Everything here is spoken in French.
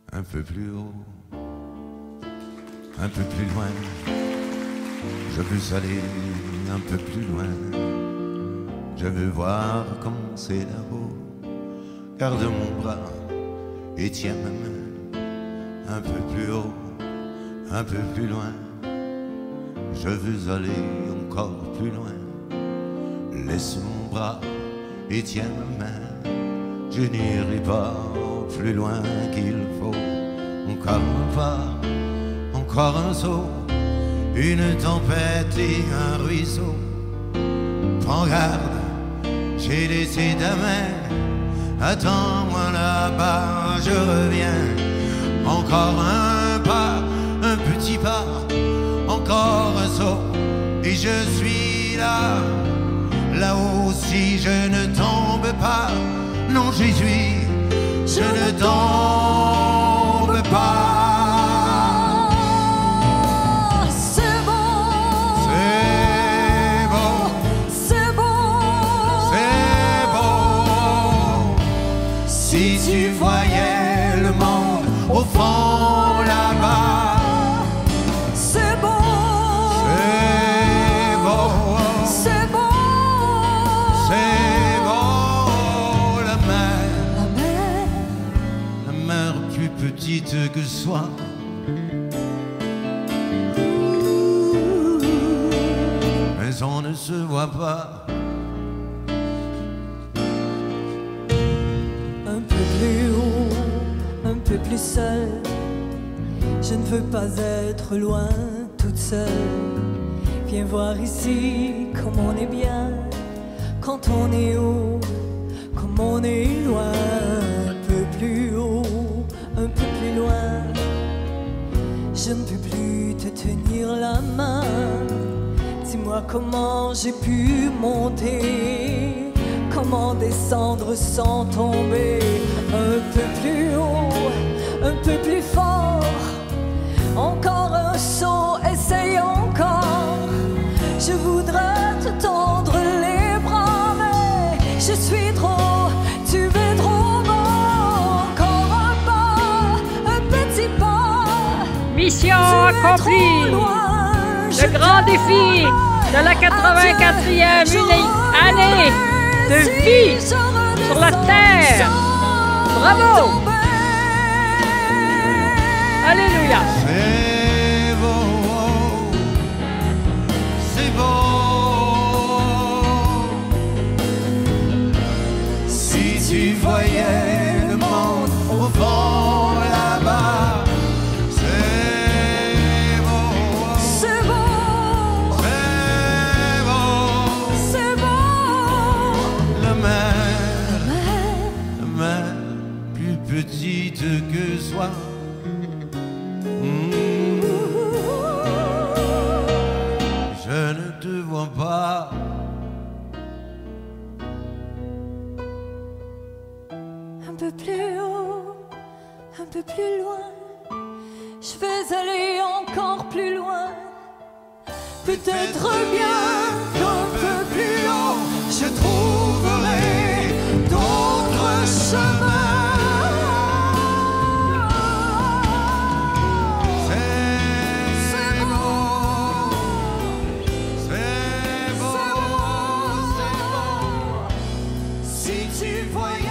un peu plus haut, un peu plus loin. Je veux aller un peu plus loin. Je veux voir comment c'est là-haut. Garde mon bras et tiens ma main. Un peu plus haut, un peu plus loin. Je veux aller encore plus loin. Laisse mon bras et tiens ma main. Je n'irai pas plus loin qu'il faut. Encore un pas, encore un saut. Une tempête et un ruisseau. Prends garde, j'ai laissé ta main. Attends-moi là-bas, je reviens. Encore un pas, un petit pas. Encore un saut, et je suis là. Là-haut, si je ne tombe pas, non Jésus, je ne tombe pas. C'est bon, C'est bon, c'est bon, c'est bon. Si tu voyais le monde au fond là-bas. c'est bon, C'est bon, c'est bon. c'est bon, La mer, la mer plus petite que soi. Mais on ne se voit pas. un peu plus haut, un peu plus seul. Je ne veux pas être loin, toute seule. Viens voir ici comme on est bien, quand on est haut, comme on est loin. Un peu plus haut, un peu plus loin. Je ne peux plus te tenir la main. Dis-moi comment j'ai pu monter, comment descendre sans tomber. Un peu plus haut, un peu plus fort. Encore un saut, essaye encore. Je voudrais te tendre les bras, mais je suis trop, tu es trop bon. Encore un pas, un petit pas. Mission Tu es accomplie. trop loin, je Le grand t'aime. défi de la 84e année de vie sur la terre. Bravo! Alléluia! C'est beau, c'est beau. Si tu voyais le monde au fond là-bas. C'est beau, C'est bon, c'est beau. c'est bon. La mer plus petite que soi. Je ne te vois pas. Un peu plus haut, un peu plus loin. Je vais aller encore plus loin. Peut-être bien qu'un peu plus haut, je trouverai d'autres chemins. C'est beau, c'est beau, c'est beau. Si tu voyais